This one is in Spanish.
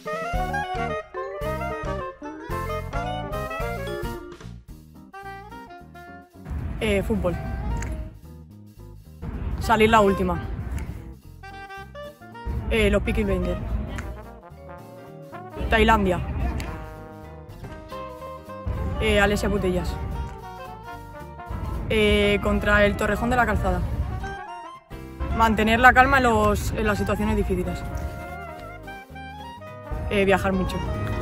Fútbol. Salir la última. Los Peaky Blinders. Tailandia. Alessia Putellas. Contra el Torrejón de la Calzada. Mantener la calma en las situaciones difíciles. Viajar mucho.